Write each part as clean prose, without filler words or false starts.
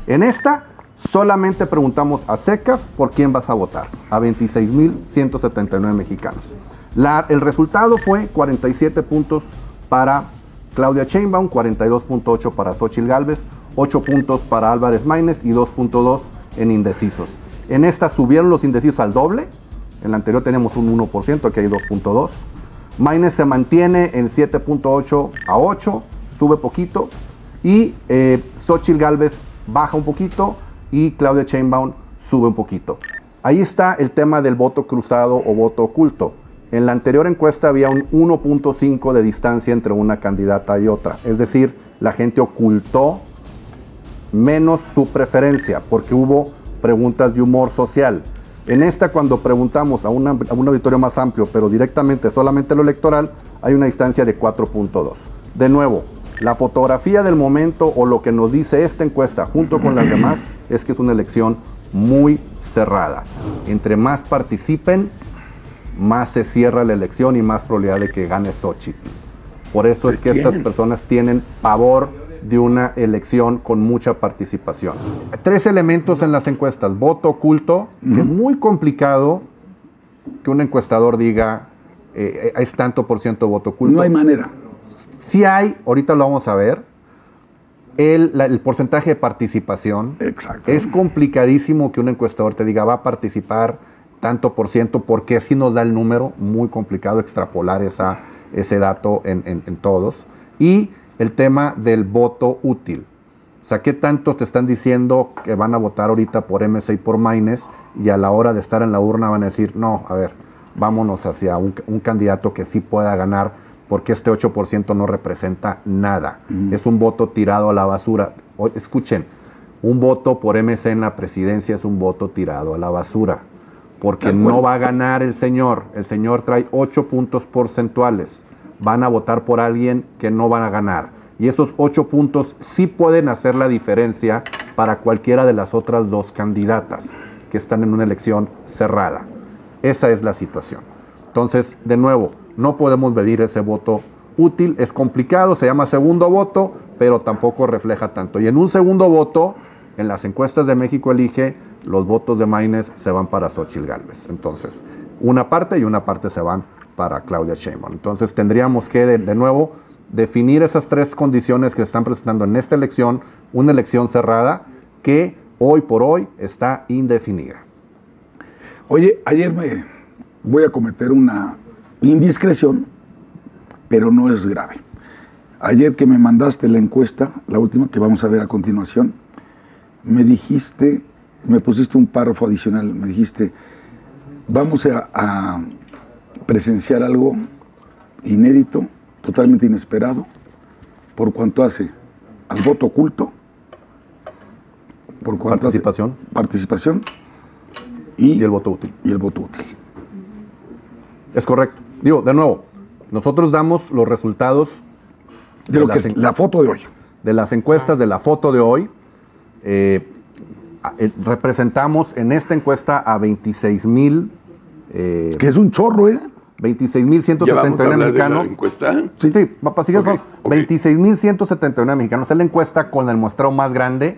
En esta solamente preguntamos a secas por quién vas a votar, a 26,179 mexicanos. El resultado fue 47 puntos para Claudia Sheinbaum, 42.8 para Xóchitl Gálvez, 8 puntos para Álvarez Maínez y 2.2 en indecisos. En esta subieron los indecisos al doble, en la anterior tenemos un 1%, aquí hay 2.2. Maínez se mantiene en 7.8 a 8, sube poquito, y Xóchitl Gálvez baja un poquito y Claudia Sheinbaum sube un poquito. Ahí está el tema del voto cruzado o voto oculto. En la anterior encuesta había un 1.5 de distancia entre una candidata y otra. Es decir, la gente ocultó menos su preferencia porque hubo preguntas de humor social. En esta, cuando preguntamos a un auditorio más amplio, pero directamente solamente lo electoral, hay una distancia de 4.2. De nuevo, la fotografía del momento o lo que nos dice esta encuesta junto con las demás es que es una elección muy cerrada. Entre más participen, más se cierra la elección y más probabilidad de que gane Xóchitl. Por eso es que estas personas tienen pavor de una elección con mucha participación. 3 elementos en las encuestas. Voto oculto, que es muy complicado que un encuestador diga es tanto por ciento voto oculto. No hay manera. Sí hay, ahorita lo vamos a ver, el porcentaje de participación. Exacto. Es complicadísimo que un encuestador te diga va a participar tanto por ciento, porque así nos da el número, muy complicado extrapolar ese dato en todos. Y el tema del voto útil. O sea, ¿qué tanto te están diciendo que van a votar ahorita por MC y por Maínez y a la hora de estar en la urna van a decir, no, a ver, vámonos hacia un candidato que sí pueda ganar porque este 8% no representa nada? Es un voto tirado a la basura. Escuchen, un voto por MC en la presidencia es un voto tirado a la basura. Porque no va a ganar el señor. El señor trae 8 puntos porcentuales. Van a votar por alguien que no van a ganar. Y esos 8 puntos sí pueden hacer la diferencia para cualquiera de las otras 2 candidatas que están en una elección cerrada. Esa es la situación. Entonces, de nuevo, no podemos medir ese voto útil. Es complicado, se llama segundo voto, pero tampoco refleja tanto. Y en un segundo voto, en las encuestas de México Elige, los votos de Maínez se van para Xóchitl Gálvez. Entonces, una parte y una parte se van para Claudia Sheinbaum. Entonces, tendríamos que, de nuevo, definir esas 3 condiciones que se están presentando en esta elección, una elección cerrada que hoy por hoy está indefinida. Oye, ayer me voy a cometer una indiscreción, pero no es grave. Ayer que me mandaste la encuesta, la última que vamos a ver a continuación, me dijiste, me pusiste un párrafo adicional, me dijiste, vamos a presenciar algo inédito, totalmente inesperado, por cuanto hace al voto oculto, por cuanto participación y el voto útil. Y el voto útil. Es correcto. Digo, de nuevo, nosotros damos los resultados de lo que es la foto de hoy. De las encuestas, de la foto de hoy. Representamos en esta encuesta a 26,000. Que es un chorro, 26,179 mexicanos. Sí, papá, sigue. 26,179 mexicanos. Es la encuesta con el muestreo más grande.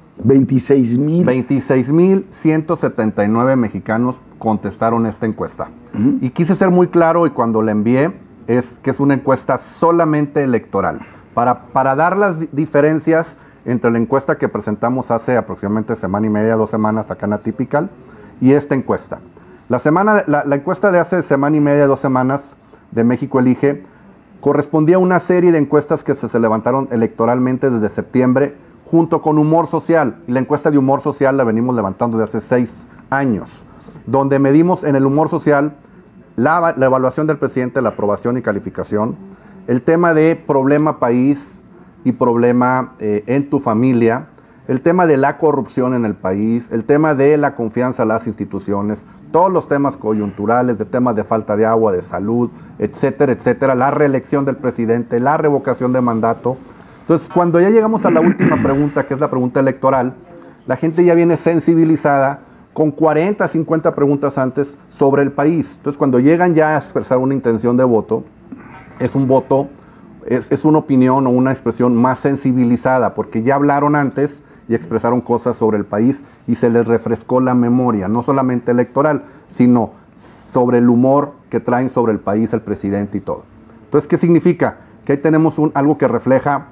26,179 mexicanos contestaron esta encuesta. Y quise ser muy claro, y cuando la envié, es que es una encuesta solamente electoral. Para dar las diferencias entre la encuesta que presentamos hace aproximadamente semana y media, 2 semanas acá en Atypical, y esta encuesta. La encuesta de hace semana y media, 2 semanas de México Elige correspondía a una serie de encuestas que se levantaron electoralmente desde septiembre junto con humor social. Y la encuesta de humor social la venimos levantando desde hace 6 años, donde medimos en el humor social la evaluación del presidente, la aprobación y calificación, el tema de problema país y problema en tu familia, el tema de la corrupción en el país, el tema de la confianza en las instituciones, todos los temas coyunturales, de temas de falta de agua, de salud, etcétera, etcétera, la reelección del presidente, la revocación de mandato. Entonces, cuando ya llegamos a la última pregunta, que es la pregunta electoral, la gente ya viene sensibilizada con 40, 50 preguntas antes sobre el país. Entonces, cuando llegan ya a expresar una intención de voto, es un voto, es una opinión o una expresión más sensibilizada, porque ya hablaron antes y expresaron cosas sobre el país y se les refrescó la memoria, no solamente electoral, sino sobre el humor que traen sobre el país el presidente y todo. Entonces, ¿qué significa? Que ahí tenemos algo que refleja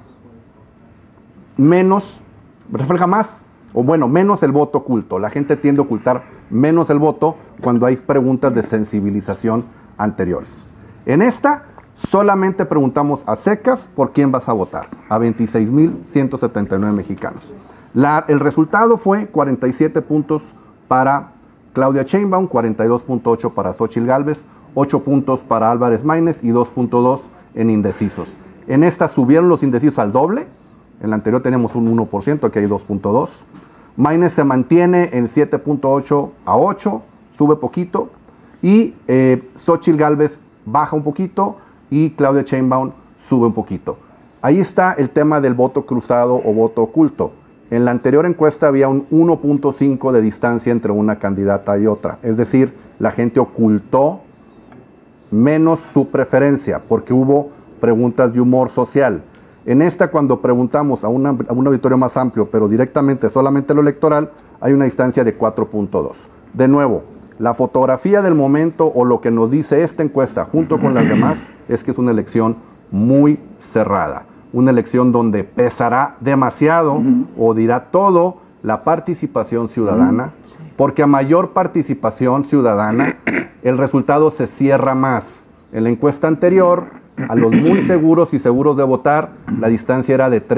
menos el voto oculto. La gente tiende a ocultar menos el voto cuando hay preguntas de sensibilización anteriores. En esta, solamente preguntamos a secas por quién vas a votar, a 26,179 mexicanos. El resultado fue 47 puntos para Claudia Sheinbaum, 42.8 para Xóchitl Gálvez, 8 puntos para Álvarez Maínez y 2.2 en indecisos. En esta subieron los indecisos al doble. En la anterior tenemos un 1%, aquí hay 2.2. Maínez se mantiene en 7.8 a 8, sube poquito. Y Xóchitl Gálvez baja un poquito y Claudia Sheinbaum sube un poquito. Ahí está el tema del voto cruzado o voto oculto. En la anterior encuesta había un 1.5 de distancia entre una candidata y otra. Es decir, la gente ocultó menos su preferencia porque hubo preguntas de humor social. En esta, cuando preguntamos a un auditorio más amplio, pero directamente solamente lo electoral, hay una distancia de 4.2. De nuevo, la fotografía del momento o lo que nos dice esta encuesta junto con las demás es que es una elección muy cerrada. Una elección donde pesará demasiado o dirá todo la participación ciudadana, porque a mayor participación ciudadana, el resultado se cierra más. En la encuesta anterior, a los muy seguros y seguros de votar, la distancia era de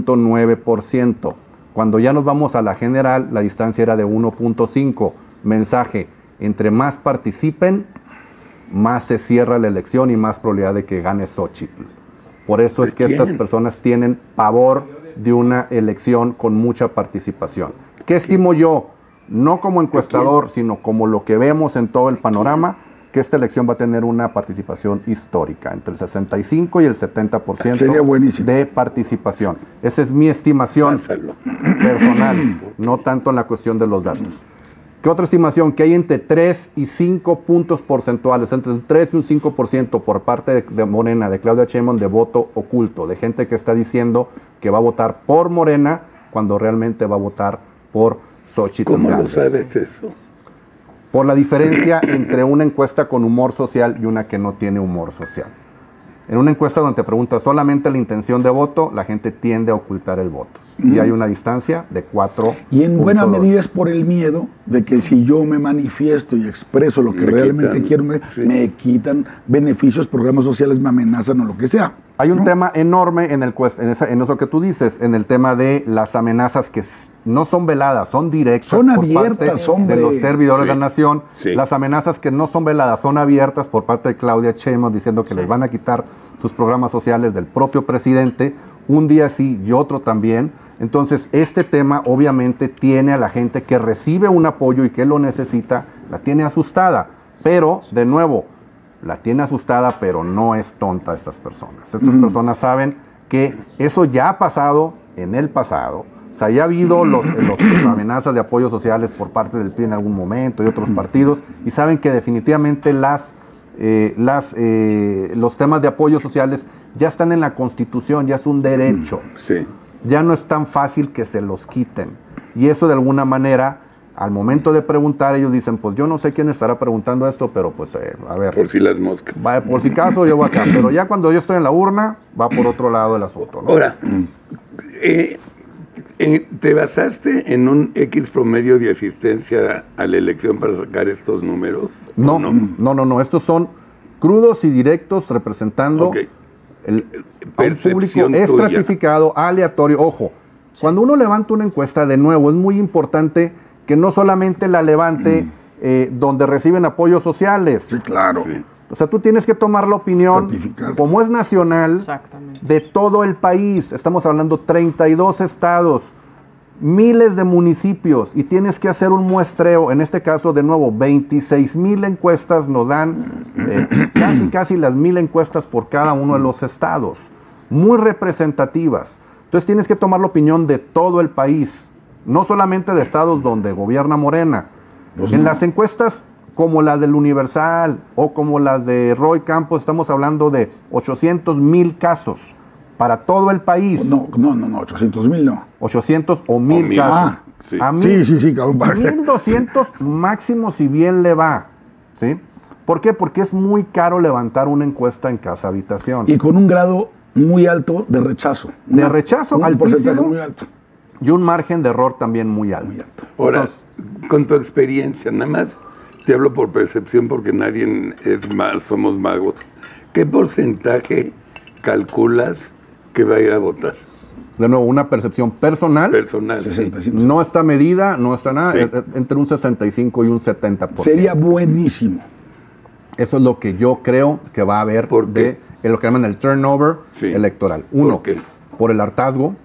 3.9%. Cuando ya nos vamos a la general, la distancia era de 1.5%. Mensaje, entre más participen, más se cierra la elección y más probabilidad de que gane Xóchitl. Por eso es que estas personas tienen pavor de una elección con mucha participación. ¿Qué estimo yo? No como encuestador, sino como lo que vemos en todo el panorama, que esta elección va a tener una participación histórica, entre el 65 y el 70% de participación. Esa es mi estimación personal, no tanto en la cuestión de los datos. ¿Qué otra estimación? Que hay entre 3 y 5 puntos porcentuales, entre un 3 y un 5% por parte de Morena, de Claudia Sheinbaum, de voto oculto, de gente que está diciendo que va a votar por Morena cuando realmente va a votar por Xóchitl Gálvez. ¿Cómo lo sabes eso? Por la diferencia entre una encuesta con humor social y una que no tiene humor social. En una encuesta donde te preguntas solamente la intención de voto, la gente tiende a ocultar el voto. Y hay una distancia de 4. Y en buena medida es por el miedo de que si yo me manifiesto y expreso lo que realmente quiero, me quitan beneficios, programas sociales, me amenazan o lo que sea. Hay un tema enorme en eso que tú dices, en el tema de las amenazas que no son veladas, son directas, son abiertas, de los servidores de la nación. Las amenazas que no son veladas son abiertas por parte de Claudia Sheinbaum diciendo que les van a quitar sus programas sociales del propio presidente, un día sí y otro también. Entonces, este tema obviamente tiene a la gente que recibe un apoyo y que lo necesita, la tiene asustada. Pero, de nuevo, la tiene asustada, pero no es tonta estas personas. Estas personas saben que eso ya ha pasado en el pasado. O sea, ya ha habido las amenazas de apoyos sociales por parte del PRI en algún momento y otros partidos, y saben que definitivamente los temas de apoyos sociales ya están en la Constitución, ya es un derecho. Ya no es tan fácil que se los quiten. Y eso de alguna manera, al momento de preguntar, ellos dicen, pues yo no sé quién estará preguntando esto, pero pues a ver. Por si las moscas. Por si acaso yo voy acá. Pero ya cuando yo estoy en la urna, va por otro lado el asunto, ¿no? Ahora, ¿te basaste en un X promedio de asistencia a la elección para sacar estos números? No. Estos son crudos y directos representando a un público estratificado, aleatorio. Ojo, cuando uno levanta una encuesta, de nuevo, es muy importante que no solamente la levante donde reciben apoyos sociales. Sí, claro. O sea, tú tienes que tomar la opinión, como es nacional, de todo el país. Estamos hablando 32 estados, miles de municipios, y tienes que hacer un muestreo. En este caso, de nuevo, 26,000 encuestas nos dan casi las 1,000 encuestas por cada uno de los estados, muy representativas. Entonces tienes que tomar la opinión de todo el país, no solamente de estados donde gobierna Morena. En las encuestas como la del Universal o como las de Roy Campos, estamos hablando de 800,000 casos. para todo el país. No, 800,000 no. 800 o 1,000 casos. Sí. A Sí, cabrón. 1,200 máximo si bien le va. ¿Sí? ¿Por qué? Porque es muy caro levantar una encuesta en casa habitación. Y con un grado muy alto de rechazo. De rechazo un altísimo. porcentaje muy alto. Y un margen de error también muy alto. Muy alto. Ahora, Entonces, con tu experiencia, nada más te hablo por percepción porque nadie es más, somos magos. ¿Qué porcentaje calculas que va a ir a votar? de nuevo, una percepción personal. Personal. Sí. 65. No está medida, no está nada, Sí. entre un 65 y un 70%. Sería buenísimo. Eso es lo que yo creo que va a haber ¿Por qué? de lo que llaman el turnover Sí. electoral. Uno, ¿Por qué? por el hartazgo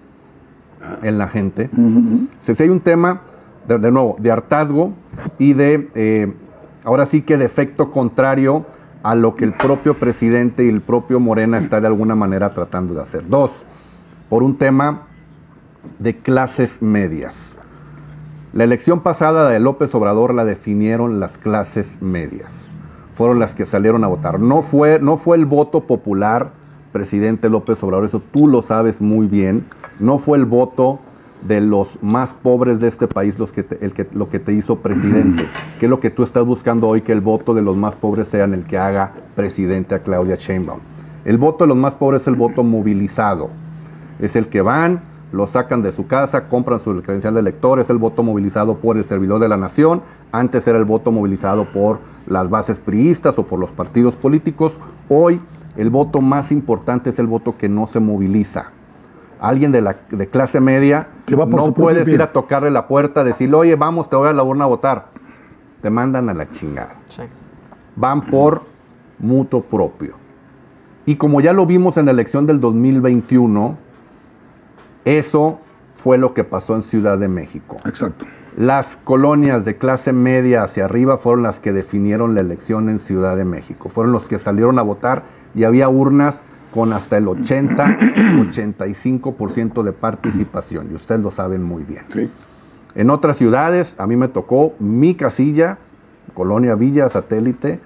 en la gente. Si hay un tema, de nuevo, de hartazgo y de, ahora sí que de efecto contrario a lo que el propio presidente y el propio Morena está de alguna manera tratando de hacer. Dos, por un tema de clases medias. La elección pasada de López Obrador la definieron las clases medias. Fueron las que salieron a votar. No fue el voto popular, presidente López Obrador, eso tú lo sabes muy bien. No fue el voto de los más pobres de este país lo que te hizo presidente. Que es lo que tú estás buscando hoy, que el voto de los más pobres sea el que haga presidente a Claudia Sheinbaum. El voto de los más pobres es el voto movilizado. Es el que van, lo sacan de su casa, compran su credencial de elector, es el voto movilizado por el servidor de la nación. Antes era el voto movilizado por las bases priistas o por los partidos políticos. Hoy el voto más importante es el voto que no se moviliza. Alguien de clase media Que va por no su propio puedes pie. ir a tocarle la puerta, decirle, oye, vamos, te voy a la urna a votar. Te mandan a la chingada. Sí. Van por mutuo propio. Y como ya lo vimos en la elección del 2021, eso fue lo que pasó en Ciudad de México. Exacto. Las colonias de clase media hacia arriba fueron las que definieron la elección en Ciudad de México. Fueron los que salieron a votar y había urnas con hasta el 80-85% de participación. Y ustedes lo saben muy bien. Sí. En otras ciudades, a mí me tocó mi casilla, Colonia Villa Satélite,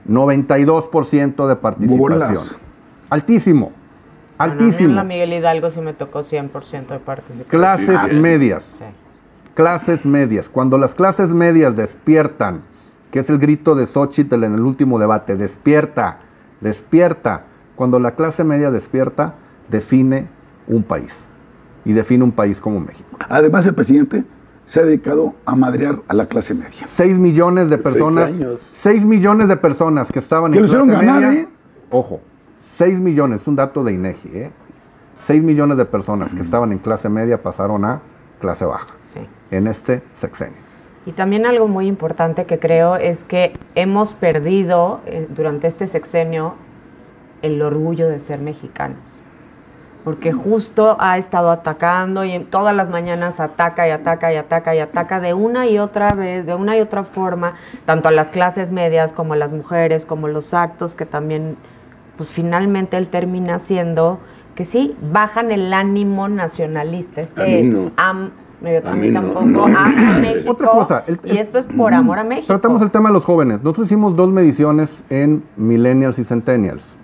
92% de participación. Bolas. Altísimo. Bueno, a mí Altísimo. en la Miguel Hidalgo sí me tocó 100% de participación. Clases Sí. medias. Sí. Clases medias. Cuando las clases medias despiertan, que es el grito de Xóchitl en el último debate, despierta, despierta. Cuando la clase media despierta, define un país. Y define un país como México. Además, el presidente se ha dedicado a madrear a la clase media. 6 millones de personas. 6 años. 6 millones de personas que estaban Que en lo hicieron clase ganar, media. ¿eh? Ojo, 6 millones, un dato de INEGI, 6 millones de personas que estaban en clase media pasaron a clase baja Sí. en este sexenio. Y también algo muy importante que creo es que hemos perdido durante este sexenio el orgullo de ser mexicanos. Porque justo ha estado atacando y todas las mañanas ataca y ataca y ataca y ataca de una y otra vez, de una y otra forma, tanto a las clases medias como a las mujeres, como los actos que también, pues finalmente él termina siendo que sí, bajan el ánimo nacionalista. A mí no. A mí mí no, tampoco. no. Amo a México. Otra cosa, y esto es por amor a México. Tratamos el tema de los jóvenes. Nosotros hicimos 2 mediciones en millennials y centennials.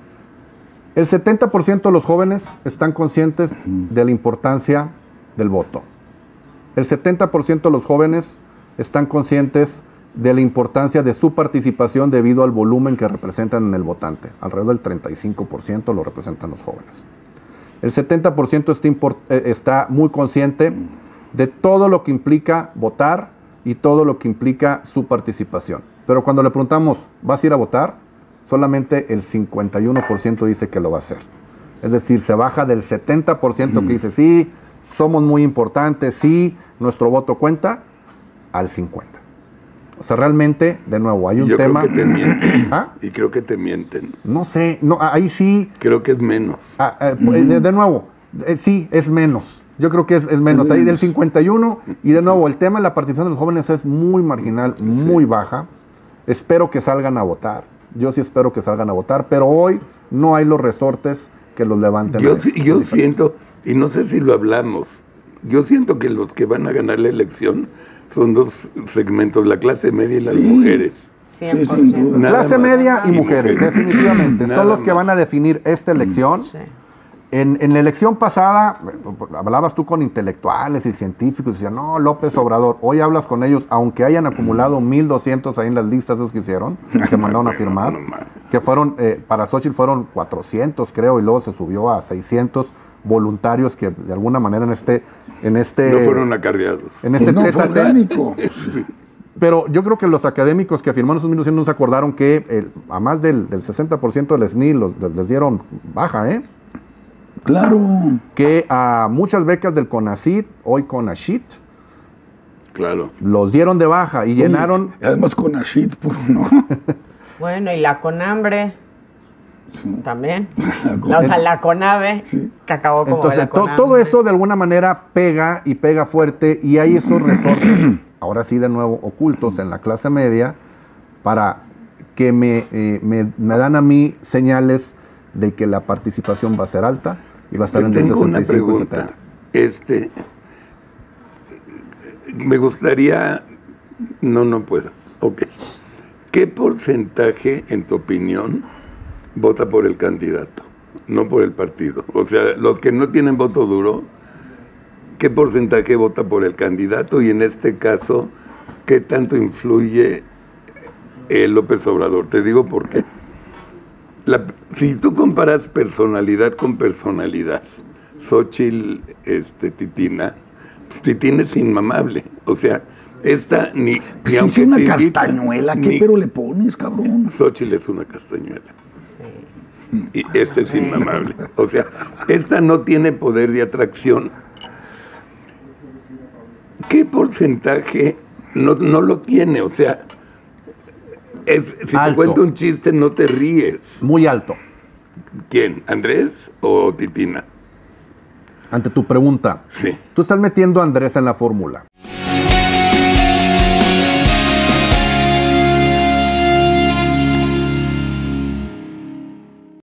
El 70% de los jóvenes están conscientes de la importancia del voto. El 70% de los jóvenes están conscientes de la importancia de su participación debido al volumen que representan en el votante. Alrededor del 35% lo representan los jóvenes. El 70% está muy consciente de todo lo que implica votar y todo lo que implica su participación. Pero cuando le preguntamos, ¿vas a ir a votar? Solamente el 51% dice que lo va a hacer. Es decir, se baja del 70% que dice, sí, somos muy importantes, sí, nuestro voto cuenta, al 50%. O sea, realmente, de nuevo, hay un Yo tema... creo que te mienten. ¿Ah? Y creo que te mienten. No sé, no, ahí sí... Creo que es menos. de nuevo, sí, es menos. Yo creo que es menos. Ahí del 51, y de nuevo, el tema de la participación de los jóvenes es muy marginal, muy baja. Espero que salgan a votar. Yo sí espero que salgan a votar, pero hoy no hay los resortes que los levanten. Yo siento, y no sé si lo hablamos, yo siento que los que van a ganar la elección son 2 segmentos, la clase media y las Sí. mujeres. 100%. Sí, sin duda. Nada Clase más. media y Y mujeres, mujeres. definitivamente. Nada Son los que más. van a definir esta elección. Sí. En la elección pasada, hablabas tú con intelectuales y científicos, y decían, no, López Obrador. Hoy hablas con ellos, aunque hayan acumulado 1,200 ahí en las listas esos que hicieron, que mandaron a firmar, que fueron, para Xochitl fueron 400, creo, y luego se subió a 600 voluntarios que de alguna manera en este No fueron acarreados. en este No, fue orgánico. Sí. Pero yo creo que los académicos que firmaron esos 1,200 no se acordaron que a más del 60% del SNI les dieron baja, ¿eh? Claro. Que a muchas becas del CONACYT, hoy CONACYT, Claro. los dieron de baja y llenaron. Y además con Ashit, ¿no? Bueno, y la CONAMBRE también. La O sea, la CONAVE, Sí. que acabó como Entonces, la CONAMBRE. todo eso de alguna manera pega y pega fuerte, y hay esos resortes, ahora sí de nuevo, ocultos en la clase media, para que me dan a mí señales de que la participación va a ser alta y va a estar entre Tengo una 65 y pregunta. 70. Me gustaría... No puedo. Ok. ¿Qué porcentaje, en tu opinión, vota por el candidato, no por el partido? O sea, los que no tienen voto duro, ¿qué porcentaje vota por el candidato? Y en este caso, ¿qué tanto influye López Obrador? Te digo por qué. Si tú comparas personalidad con personalidad, Xochitl, Titina, pues Titina es inmamable. O sea, esta ni Pues es aunque una te castañuela, ¿qué ni- pero le pones, cabrón? Xochitl es una castañuela. Y esta es inmamable. O sea, esta no tiene poder de atracción. ¿Qué porcentaje no lo tiene? O sea, si te Alto. cuento un chiste no te ríes. Muy alto. ¿Quién? ¿Andrés o Titina? Ante tu pregunta, Sí. tú estás metiendo a Andrés en la fórmula.